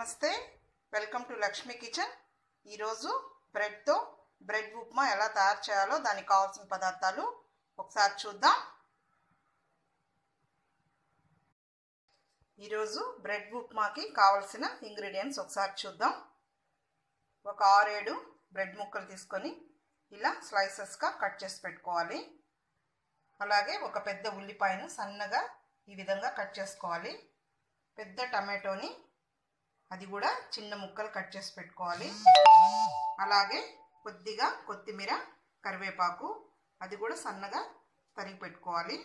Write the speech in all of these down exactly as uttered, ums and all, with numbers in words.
నమస్తే welcome to Lakshmi kitchen. ఈ రోజు బ్రెడ్ తో బ్రెడ్ ఉప్మా ఎలా తయారు చేయాలో దానికి కావాల్సిన పదార్థాలు ఒకసారి చూద్దాం। ఈ రోజు బ్రెడ్ ఉప్మాకి కావాల్సిన ఇంగ్రీడియెంట్స్ ఒకసారి చూద్దాం। ఒక ఆరు ఏడు బ్రెడ్ ముక్కలు తీసుకొని ఇలా స్లైసెస్ గా కట్ చేసి పెట్టుకోవాలి। అలాగే ఒక పెద్ద ఉల్లిపాయను సన్నగా ఈ విధంగా కట్ చేసుకోవాలి। పెద్ద టమాటోని అది కూడా చిన్న ముక్కలు కట్ చేసి పెట్టుకోవాలి। అలాగే కొద్దిగా కొత్తిమీర కరివేపాకు అది కూడా సన్నగా తరిగి పెట్టుకోవాలి।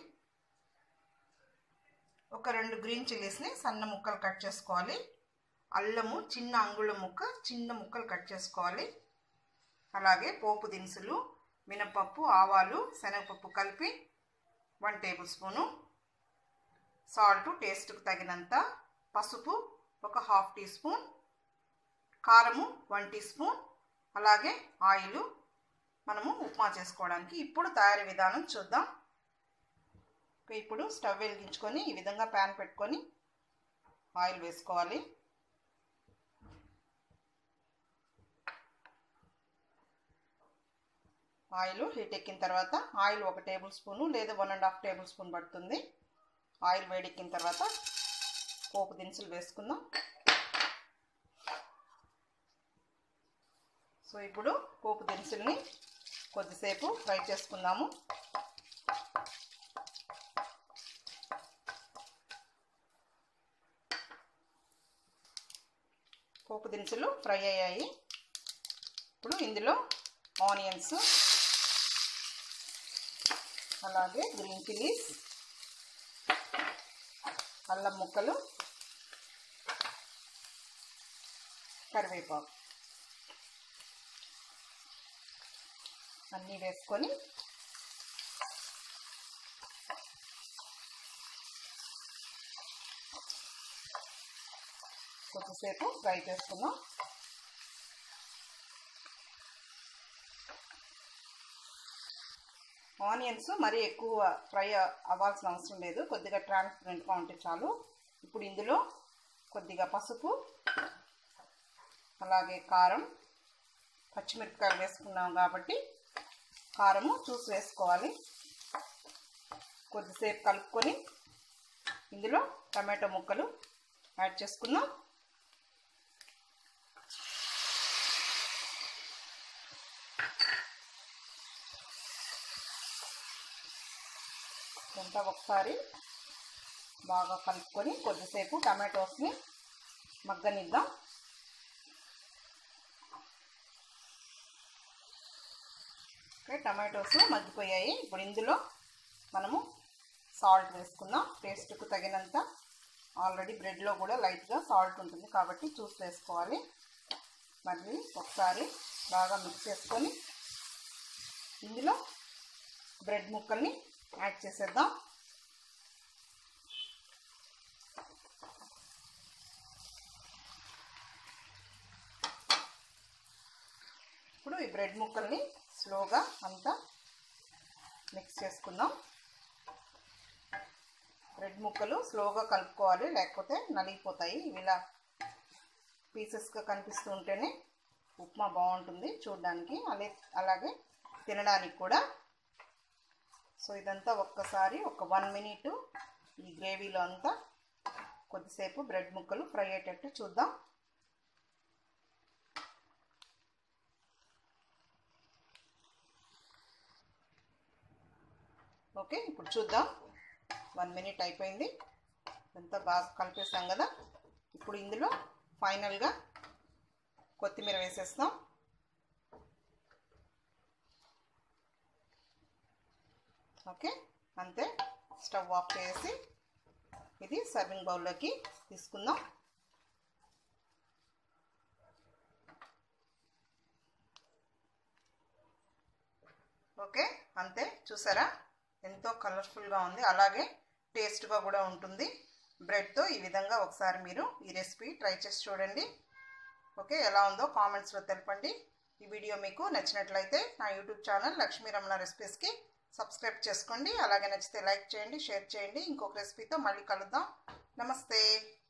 ఒక రెండు గ్రీన్ చిల్లీస్ ని సన్న ముక్కలు కట్ చేసుకోవాలి। అల్లము చిన్న అంగుళం ముక్క చిన్న ముక్కలు కట్ చేసుకోవాలి। అలాగే పోపు దినుసులు మినపప్పు ఆవాలు శనగపప్పు కలిపి వన్ టేబుల్ స్పూను, సాల్ట్ టేస్ట్కు తగినంత, పసుపు ఒక హాఫ్ టీ స్పూన్, కారము వన్ టీ స్పూన్, అలాగే ఆయిల్ మనము ఉప్మా చేసుకోవడానికి। ఇప్పుడు తయారీ విధానం చూద్దాం। ఇప్పుడు స్టవ్ వెలిగించుకొని ఈ విధంగా ప్యాన్ పెట్టుకొని ఆయిల్ వేసుకోవాలి। ఆయిల్ హీట్ ఎక్కిన తర్వాత ఆయిల్ ఒక టేబుల్ స్పూను లేదా one and half tablespoon పడుతుంది। ఆయిల్ వేడెక్కిన తర్వాత పోపు దినుసులు వేసుకుందాం। సో ఇప్పుడు పోపు దినుసుల్ని కొద్దిసేపు ఫ్రై చేసుకుందాము। పోపు దినుసులు ఫ్రై అయ్యాయి। ఇప్పుడు ఇందులో ఆనియన్స్ అలాగే గ్రీన్ చిల్లీస్ అల్లం ముక్కలు కరివేపాకు అన్నీ వేసుకొని కొద్దిసేపు ఫ్రై చేసుకుందాం। ఆనియన్స్ మరీ ఎక్కువ ఫ్రై అవ్వాల్సిన అవసరం లేదు, కొద్దిగా ట్రాన్స్పరెంట్గా ఉంటే చాలు। ఇప్పుడు ఇందులో కొద్దిగా పసుపు అలాగే కారం, పచ్చిమిరపకాయలు వేసుకున్నాం కాబట్టి కారము చూసి వేసుకోవాలి। కొద్దిసేపు కలుపుకొని ఇందులో టమాటో ముక్కలు యాడ్ చేసుకుందాం। అంతా ఒకసారి బాగా కలుపుకొని కొద్దిసేపు టమాటోస్ని మగ్గనిద్దాం। Okay, tomatoes మగ్గిపోయాయి। ఇప్పుడు ఇందులో మనము సాల్ట్ వేసుకుందాం టేస్ట్కు తగినంత। ఆల్రెడీ బ్రెడ్లో కూడా లైట్గా సాల్ట్ ఉంటుంది కాబట్టి చూసి వేసుకోవాలి। మళ్ళీ ఒకసారి బాగా మిక్స్ చేసుకొని ఇందులో బ్రెడ్ ముక్కల్ని యాడ్ చేసేద్దాం। ఇప్పుడు ఈ బ్రెడ్ ముక్కల్ని స్లోగా అంతా మిక్స్ చేసుకుందాం। బ్రెడ్ ముక్కలు స్లోగా కలుపుకోవాలి, లేకపోతే నలిగిపోతాయి। ఇలా పీసెస్గా కనిపిస్తూ ఉంటేనే ఉప్మా బాగుంటుంది చూడడానికి, అలా అలాగే తినడానికి కూడా। సో ఇదంతా ఒక్కసారి ఒక వన్ మినిట్ ఈ గ్రేవీలో అంతా కొద్దిసేపు బ్రెడ్ ముక్కలు ఫ్రై అయ్యేటట్టు చూద్దాం। ఓకే, ఇప్పుడు చూద్దాం। వన్ మినిట్ అయిపోయింది, అంతా బాగా కలిపేసాం కదా। ఇప్పుడు ఇందులో ఫైనల్గా కొత్తిమీర వేసేస్తాం। ఓకే, అంతే, స్టవ్ ఆఫ్ చేసి ఇది సర్వింగ్ బౌల్లోకి తీసుకుందాం। ఓకే, అంతే, చూసారా ఎంతో కలర్ఫుల్గా ఉంది, అలాగే టేస్ట్గా కూడా ఉంటుంది। బ్రెడ్తో ఈ విధంగా ఒకసారి మీరు ఈ రెసిపీ ట్రై చేసి చూడండి। ఓకే, ఎలా ఉందో కామెంట్స్లో తెలపండి। ఈ వీడియో మీకు నచ్చినట్లయితే నా యూట్యూబ్ ఛానల్ లక్ష్మీ రమణ రెసిపీస్కి సబ్స్క్రైబ్ చేసుకోండి। అలాగే నచ్చితే లైక్ చేయండి, షేర్ చేయండి। ఇంకొక రెసిపీతో మళ్ళీ కలుద్దాం। నమస్తే।